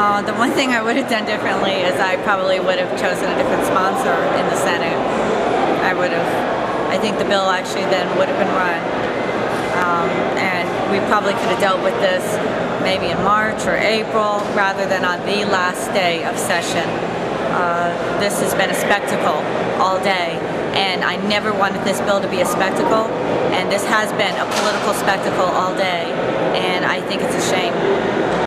The one thing I would have done differently is I probably would have chosen a different sponsor in the Senate. I think the bill actually then would have been run. And we probably could have dealt with this maybe in March or April rather than on the last day of session. This has been a spectacle all day, and I never wanted this bill to be a spectacle, and this has been a political spectacle all day, and I think it's a shame.